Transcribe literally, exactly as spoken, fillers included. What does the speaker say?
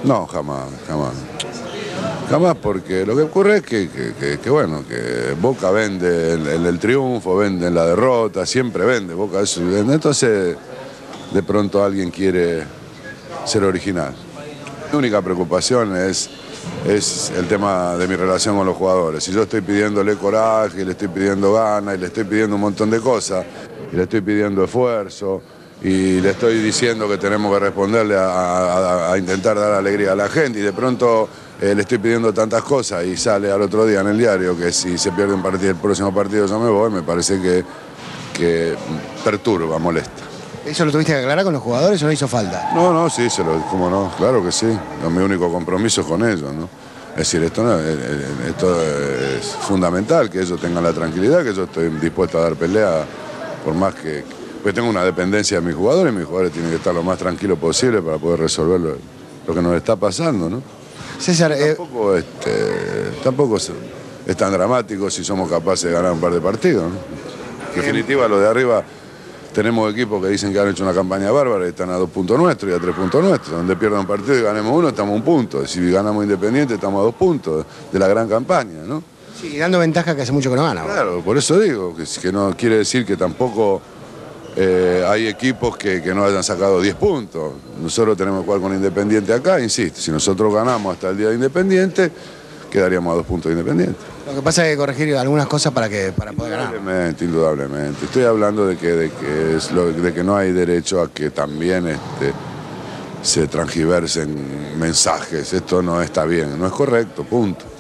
No, jamás, jamás. Jamás, porque lo que ocurre es que, que, que, que bueno, que Boca vende el, el, el triunfo, vende la derrota, siempre vende, Boca eso y vende. Entonces, de pronto alguien quiere ser original. Mi única preocupación es, es el tema de mi relación con los jugadores. Si yo estoy pidiéndole coraje, y le estoy pidiendo ganas, y le estoy pidiendo un montón de cosas, y le estoy pidiendo esfuerzo, y le estoy diciendo que tenemos que responderle a, a, a intentar dar alegría a la gente, y de pronto eh, le estoy pidiendo tantas cosas y sale al otro día en el diario que si se pierde un partido, el próximo partido yo me voy, me parece que, que perturba, molesta. ¿Eso lo tuviste que aclarar con los jugadores o no hizo falta? No, no, sí, se lo, cómo no, claro que sí. No, mi único compromiso es con ellos, ¿no? Es decir, esto, no, esto es fundamental, que ellos tengan la tranquilidad, que yo estoy dispuesto a dar pelea, por más que... Pues tengo una dependencia de mis jugadores, y mis jugadores tienen que estar lo más tranquilos posible para poder resolver lo, lo que nos está pasando, ¿no? César, eh... Tampoco, este, tampoco es, es tan dramático si somos capaces de ganar un par de partidos, ¿no? En definitiva, lo de arriba... Tenemos equipos que dicen que han hecho una campaña bárbara y están a dos puntos nuestros y a tres puntos nuestros. Donde pierdan un partido y ganemos uno, estamos a un punto. Si ganamos Independiente, estamos a dos puntos de la gran campaña, ¿no? Sí, dando ventaja que hace mucho que no gana. Claro, por eso digo, que, que no quiere decir que tampoco eh, hay equipos que, que no hayan sacado diez puntos. Nosotros tenemos que jugar con Independiente acá, insisto, si nosotros ganamos hasta el día de Independiente, quedaríamos a dos puntos de Independiente. Lo que pasa es que hay que corregir algunas cosas para, que, para poder ganar. Indudablemente, indudablemente. Estoy hablando de que, de, que es lo, de que no hay derecho a que también este, se transgiversen mensajes. Esto no está bien, no es correcto, punto.